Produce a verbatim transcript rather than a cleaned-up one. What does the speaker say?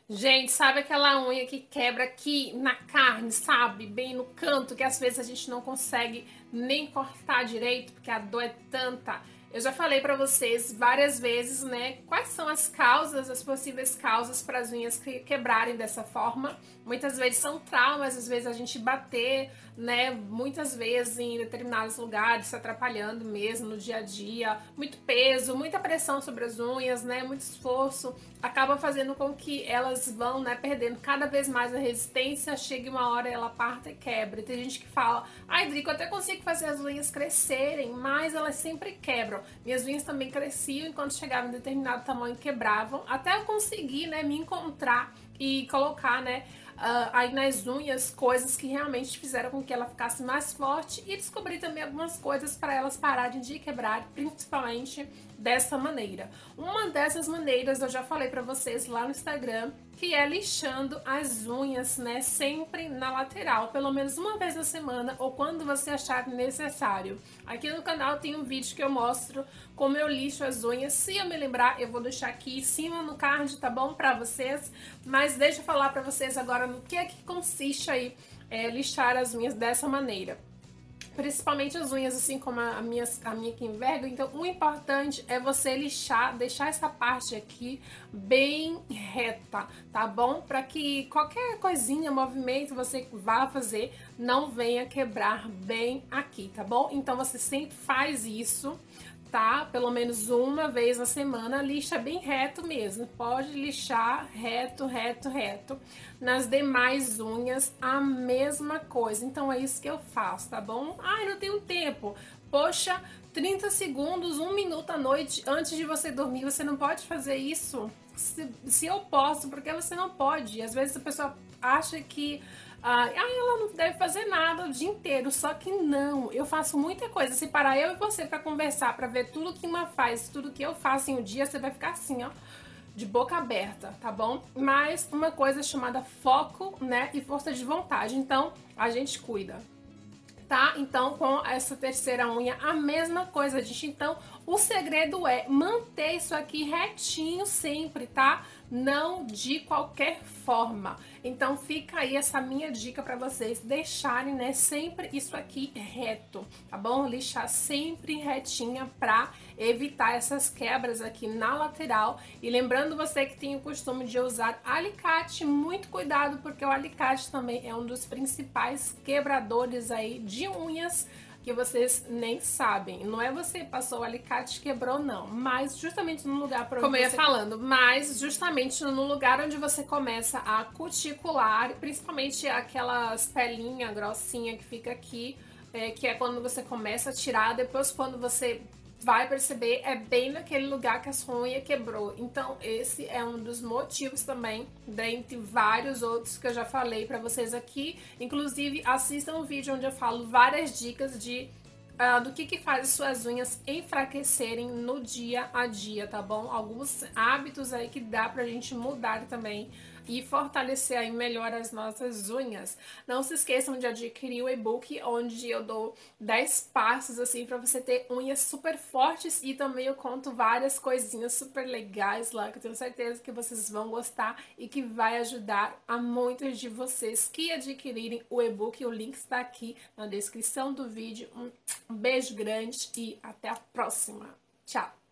Gente, sabe aquela unha que quebra aqui na carne, sabe? Bem no canto, que às vezes a gente não consegue nem cortar direito, porque a dor é tanta. Eu já falei pra vocês várias vezes, né? Quais são as causas, as possíveis causas para as unhas que quebrarem dessa forma. Muitas vezes são traumas, às vezes a gente bater, né? Muitas vezes em determinados lugares, se atrapalhando mesmo no dia a dia. Muito peso, muita pressão sobre as unhas, né? Muito esforço, acaba fazendo com que elas vão, né, perdendo cada vez mais a resistência. Chega uma hora ela parta e quebra. Tem gente que fala, ai, Drico, eu até consigo fazer as unhas crescerem, mas elas sempre quebram. Minhas unhas também cresciam e quando chegavam em determinado tamanho quebravam, até eu conseguir, né, me encontrar e colocar, né, uh, aí nas unhas coisas que realmente fizeram com que ela ficasse mais forte, e descobri também algumas coisas para elas pararem de quebrar, principalmente dessa maneira. Uma dessas maneiras eu já falei para vocês lá no Instagram, que é lixando as unhas, né, sempre na lateral, pelo menos uma vez na semana ou quando você achar necessário. Aqui no canal tem um vídeo que eu mostro como eu lixo as unhas. Se eu me lembrar, eu vou deixar aqui em cima no card, tá bom, para vocês. Mas deixa eu falar para vocês agora no que é que consiste aí é, lixar as unhas dessa maneira. Principalmente as unhas, assim como a minha, a minha que enverga. Então, o importante é você lixar, deixar essa parte aqui bem reta, tá bom? Para que qualquer coisinha, movimento você vá fazer, não venha quebrar bem aqui, tá bom? Então, você sempre faz isso, tá? Pelo menos uma vez na semana, lixa bem reto mesmo. Pode lixar reto, reto, reto. Nas demais unhas, a mesma coisa. Então é isso que eu faço, tá bom? Ai, não tenho tempo. Poxa, trinta segundos, um minuto à noite antes de você dormir, você não pode fazer isso? Se, se eu posso, porque você não pode? Às vezes a pessoa acha que ah, ela não deve fazer nada o dia inteiro, só que não, eu faço muita coisa. Se parar eu e você para conversar, para ver tudo que uma faz, tudo que eu faço em um dia, você vai ficar assim, ó, de boca aberta, tá bom? Mas uma coisa chamada foco, né, e força de vontade, então a gente cuida. Tá? Então, com essa terceira unha, a mesma coisa, gente. Então, o segredo é manter isso aqui retinho sempre, tá? Não de qualquer forma. Então, fica aí essa minha dica pra vocês deixarem, né, sempre isso aqui reto, tá bom? Lixar sempre retinha pra evitar essas quebras aqui na lateral. E lembrando você que tem o costume de usar alicate, muito cuidado, porque o alicate também é um dos principais quebradores aí de unhas que vocês nem sabem. Não é você passou o alicate e quebrou, não. Mas justamente no lugar para onde Como eu ia você... falando, mas justamente no lugar onde você começa a cuticular, principalmente aquelas pelinhas grossinhas que fica aqui, é, que é quando você começa a tirar, depois quando você vai perceber, é bem naquele lugar que a sua unha quebrou. Então esse é um dos motivos também, dentre vários outros que eu já falei pra vocês aqui. Inclusive, assistam um vídeo onde eu falo várias dicas de uh, do que que faz as suas unhas enfraquecerem no dia a dia, tá bom? Alguns hábitos aí que dá pra gente mudar também e fortalecer aí melhor as nossas unhas. Não se esqueçam de adquirir o e-book, onde eu dou dez passos assim para você ter unhas super fortes, e também eu conto várias coisinhas super legais lá que eu tenho certeza que vocês vão gostar e que vai ajudar a muitos de vocês que adquirirem o e-book. O link está aqui na descrição do vídeo. Um beijo grande e até a próxima. Tchau!